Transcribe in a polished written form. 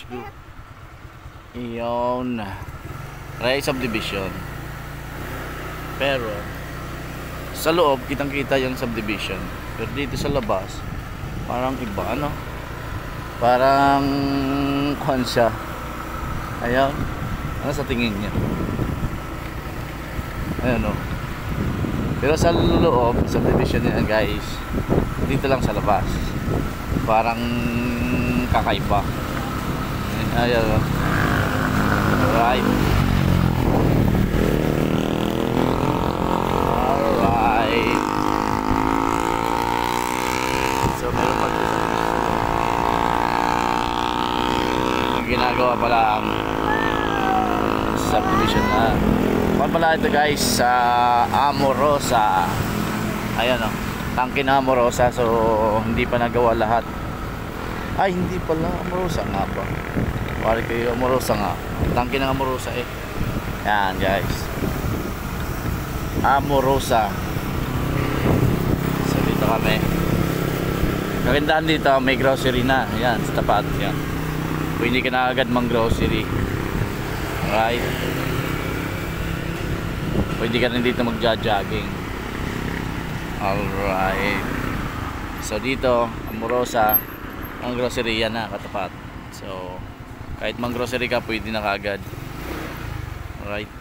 go. Iyon. Ray subdivision. Pero sa loob kitang kita yung subdivision. Pero dito sa labas parang iba, ano? Parang kuhan siya. Ayan. Ano sa tingin niya? Ayan, o. Pero sa loob, subdivision niya guys, dito lang sa labas parang kakaiba. Ayan, o. Alright. Alright. So meron pa dito yung ginagawa pala ang subdivision na pala ito guys sa Amorosa. Ayan, o, tangke na Amorosa. So hindi pa nagawa lahat. Ay, hindi pala Amorosa nga ba? Pare kayo, Amorosa nga. Tangke ng Amorosa eh. Yan guys, Amorosa. So dito kami. Kagandahan dito, may grocery na. Yan, sa tapat yan. Pwede ka na agad mang grocery. Alright. Pwede ka rin dito magja-jogging. Alright. So dito, Amorosa, ang grocery yan na katapat. So kahit mang grocery ka, pwede na kaagad. Alright.